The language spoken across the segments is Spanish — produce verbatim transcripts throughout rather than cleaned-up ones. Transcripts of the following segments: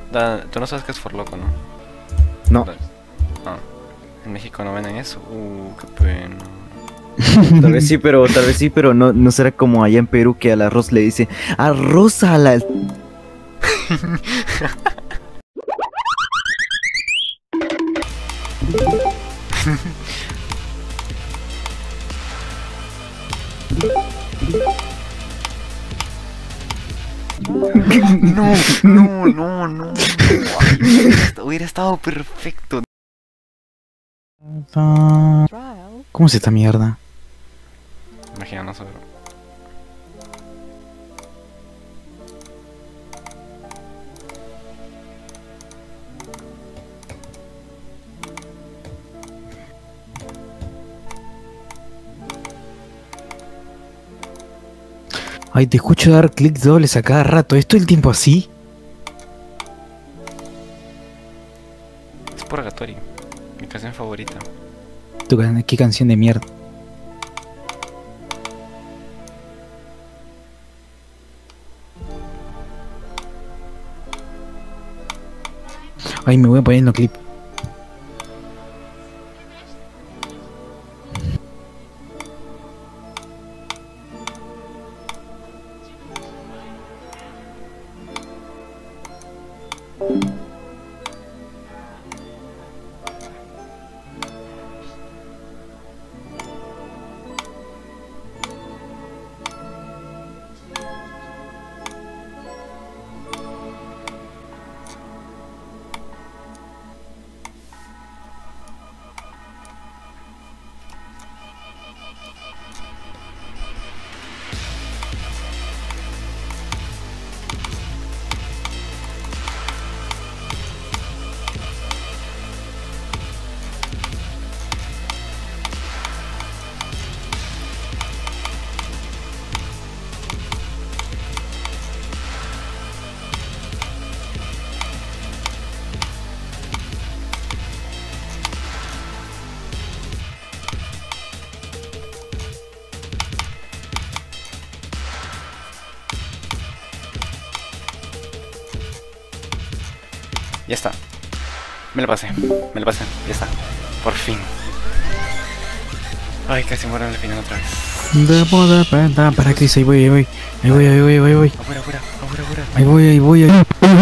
Da, tú no sabes qué es Forloco, ¿no? No. Ah, en México no venden eso. Uh, qué pena. Tal vez sí, pero tal vez sí, pero no, no será como allá en Perú que al arroz le dice arroz a la... No, no, no, no. Ay, hubiera, est- hubiera estado perfecto. ¿Cómo es esta mierda? Imagina nosotros. Ay, te escucho dar clics dobles a cada rato. ¿Es todo el tiempo así? Es Purgatory, mi canción favorita. Tu can- ¿Qué canción de mierda? Ay, me voy poniendo clip. Ya está. Me lo pasé, me lo pasé, ya está. Por fin. Ay, casi muero en el final otra vez. De moda para para Chris, ahí voy, ahí voy. Ahí voy, ahí voy, ahí voy. Afuera, afuera, afuera, afuera. Ahí voy, ahí voy, ahí.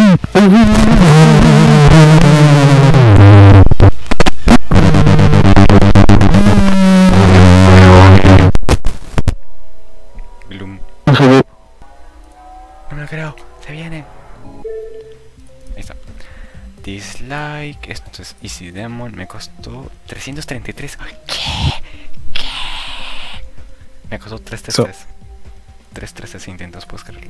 Gloom. No me lo creo, se viene. Ahí está. Dislike, esto es Easy Demon, me costó trescientos treinta y tres. Ay, ¿qué? ¿Qué? Me costó trescientos treinta y tres. trescientos treinta y tres intentos, puedes creerlo.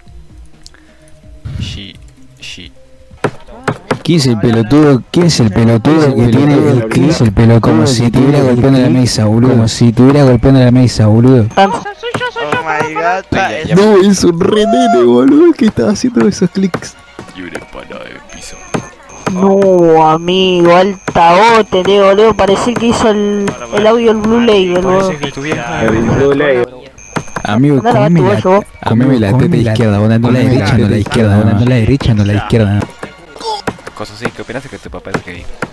She, she. ¿Quién es el pelotudo? ¿Quién es el pelotudo que tiene el ¿Quién es el pelotudo? Como si estuviera golpeando la mesa, boludo. Como si estuviera golpeando la mesa, boludo. Oh my god, Ya, ya, No, es un renene, boludo, que estaba haciendo esos clics. Lloré para el piso. no, amigo, altabote, le boludo, parece que hizo el, el audio el Blue Label, boludo. Parece que tu vieja. Amigo, Anda, comeme levanta, la, vos. comeme la teta izquierda, no la derecha, no la izquierda, no la derecha, no la izquierda. Cosas así, ¿qué opinas de que tu papá es gay?